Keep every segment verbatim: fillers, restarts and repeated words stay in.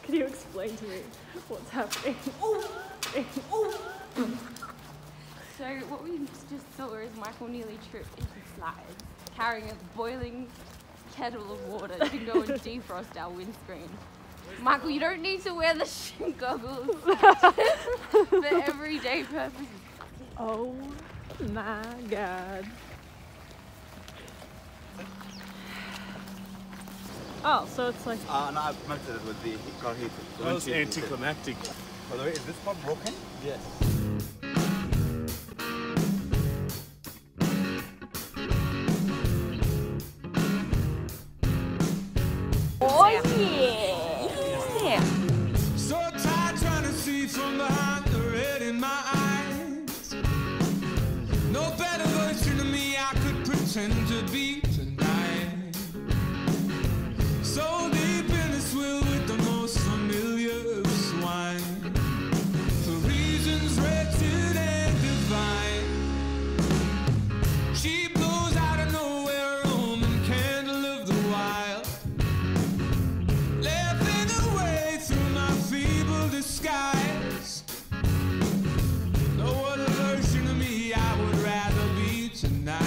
Can you explain to me what's happening? So what we just saw is Michael nearly tripped into slides, carrying a boiling kettle of water to go and defrost our windscreen. Michael, you don't need to wear the shin goggles for everyday purposes. Oh my god. Oh, so it's like... Uh, no, I've melted it with the car heater. So that was anticlimactic. By the way, is this part broken? Yes. Oh yeah! Yeah! So tired trying to see from behind the red in my eyes. No better version of me I could pretend to be tonight. So deep in the swill with the most familiar of swine. For reasons wretched and divine. She blows out of nowhere, Roman candle of the wild. Laughing away through my feeble disguise. No other version of me I would rather be tonight.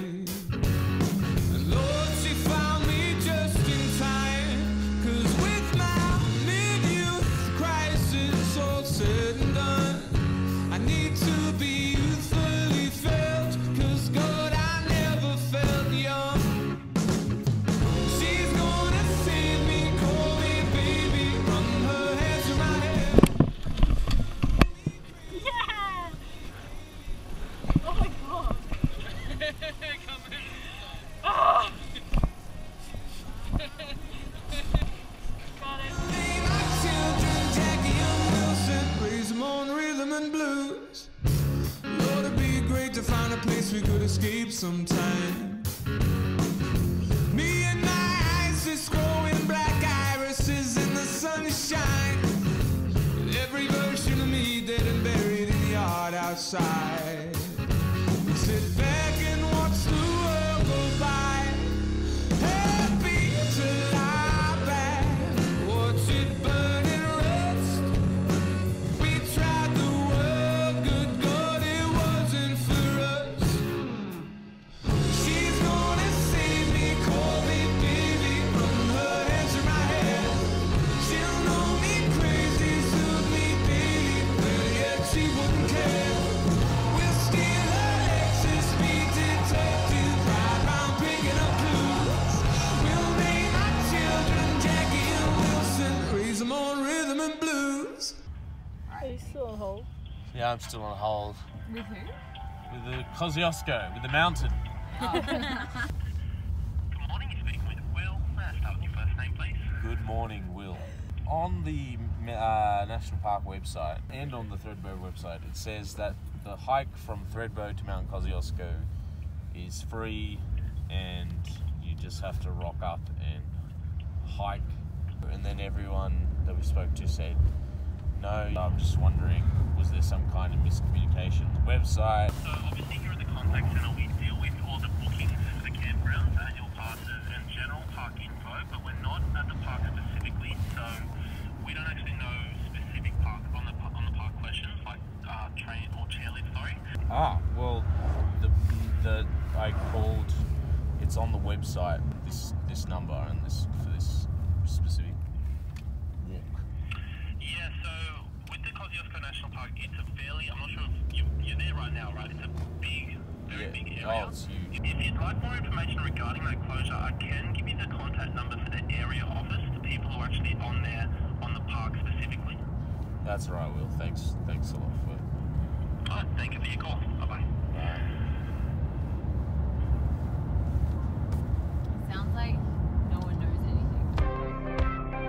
And Lord, she found me just in time. Cause with my mid-youth crisis all said and done, I need to be youthfully felt. Cause God, I never felt young. She's gonna save me, call me baby, run her hands through my hair. Yeah! Oh my god. Oh! Got it. Name my children Jackie and Wilson, raise them on rhythm and blues. Lord, it'd be great to find a place we could escape sometime. Me and my Isis growing black irises in the sunshine. With every version of me dead and buried in the yard outside. We sit back and watch the world go by. Happy to lie back, watch it burn and rest. We tried the world, good God, it wasn't for us. She's gonna save me, call me baby, run her hands through my hair. She'll know me crazy, soothe me daily, but yet she wouldn't care. We'll steal her exes, speed detective, ride round picking up clues. We'll name our children Jackie and Wilson, raise them on rhythm and blues. Are you still on hold? Yeah, I'm still on hold. With who? With the Kosciuszko, with the mountain. Good morning, you're speaking with Will. May I start with your first name, please? Good morning, Will. On the uh, National Park website and on the Thredbo website, it says that the hike from Thredbo to Mount Kosciuszko is free and you just have to rock up and hike. And then everyone that we spoke to said, no, I'm just wondering, was there some kind of miscommunication? Website. So obviously here at the contact centre we deal with all the bookings for the campgrounds, annual passes and general park info, but we're not at the park specifically, so we don't actually know specific park on the on the park questions like uh, train or chairlift, sorry. Ah, well, the the I called. It's on the website. This this number and this for this specific walk. Yeah, so with the Kosciuszko National Park, it's a fairly, I'm not sure if you, you're there right now, right? It's a big, very Yeah. big area. Oh, it's huge. If you'd like more information regarding that closure, I can give you the contact number for the area office, the people who are actually on there, on the park specifically. That's all right, Will. Thanks. Thanks a lot for. Alright, thank you for your call. Bye-bye. Bye. Sounds like no one knows anything.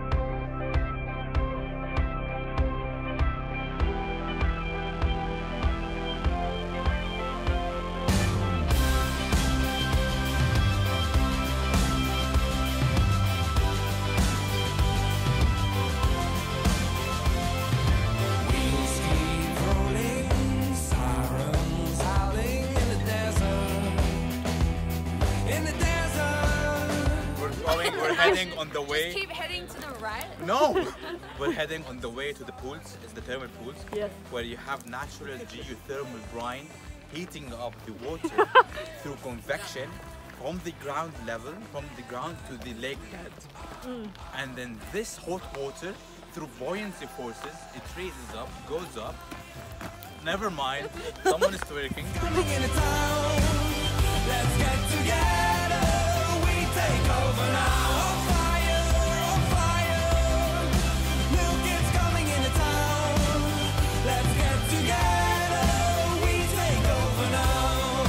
Wheels keep rolling, sirens howling in the desert. In the desert. We're going, we're heading on the Just way. keep heading to the right? No! We're heading on the way to the pools, it's the thermal pools, Yes. where you have natural geothermal brine heating up the water through convection from the ground level, from the ground to the lake bed. Mm. And then this hot water, through buoyancy forces, it raises up, goes up. Never mind, someone is twerking. Coming into town, let's get together. We take over now. On fire, on fire. New kids coming into town. Let's get together. We take over now.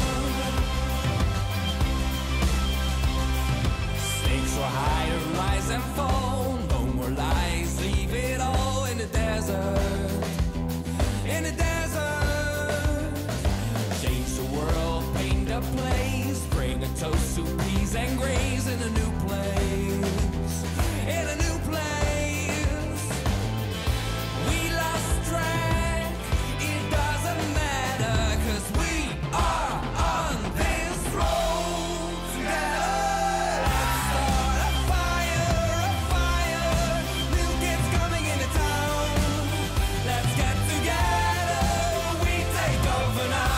Stakes are higher, rise and fall. No more lies, leave it all in the desert. In the desert. A place, bring a toast to peas and grays in a new place, in a new place. We lost track, it doesn't matter, cause we are on this road together. Let's start a fire, a fire. New kids coming into town. Let's get together, we take over now.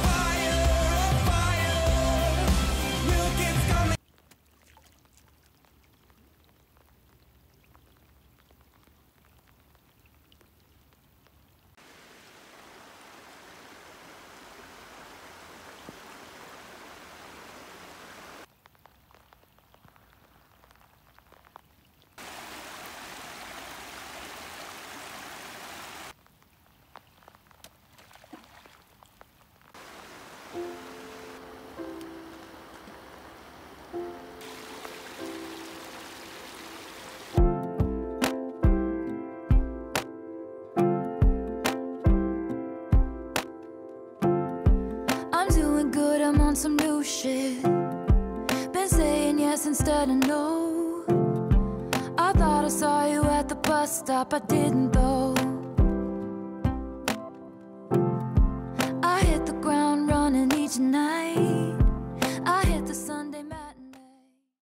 I'm on some new shit. Been saying yes instead of no. I thought I saw you at the bus stop, I didn't though. I hit the ground running each night.